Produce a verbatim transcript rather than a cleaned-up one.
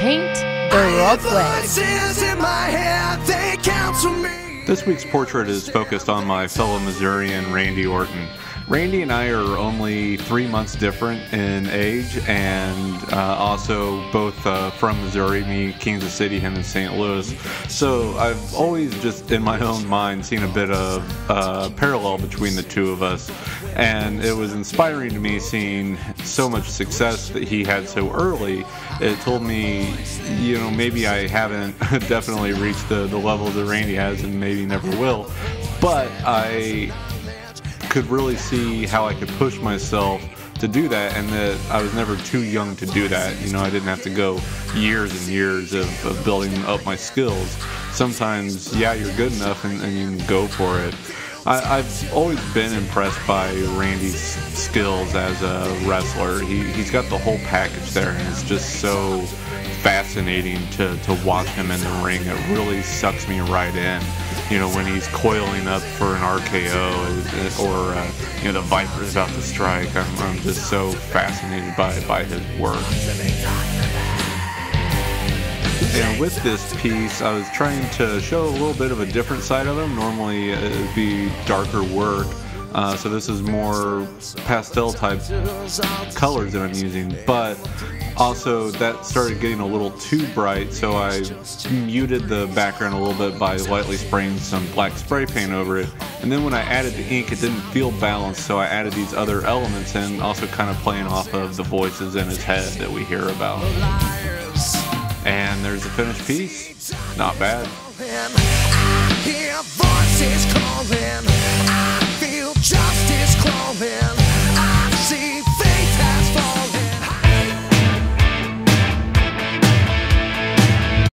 Paint the Rockway. This week's portrait is focused on my fellow Missourian, Randy Orton. Randy and I are only three months different in age, and uh, also both uh, from Missouri, me, Kansas City, him in Saint Louis. So I've always just in my own mind seen a bit of uh, parallel between the two of us, and it was inspiring to me seeing so much success that he had so early. It told me, you know, maybe I haven't definitely reached the, the level that Randy has, and maybe never will, but I could really see how I could push myself to do that, and that I was never too young to do that. You know, I didn't have to go years and years of, of building up my skills. Sometimes, yeah, you're good enough and, and you can go for it. I, I've always been impressed by Randy's skills as a wrestler. He, he's got the whole package there, and it's just so fascinating to, to watch him in the ring. It really sucks me right in. You know, when he's coiling up for an R K O, or uh, you know, the Viper's about to strike, I'm, I'm just so fascinated by by his work. And with this piece, I was trying to show a little bit of a different side of him. Normally, it'd be darker work. Uh, so this is more pastel type colors that I'm using, but also that started getting a little too bright, so I muted the background a little bit by lightly spraying some black spray paint over it. And then when I added the ink, it didn't feel balanced, so I added these other elements and also kind of playing off of the voices in his head that we hear about. And there's the finished piece. Not bad. I hear voices calling. I feel justice crawling. I see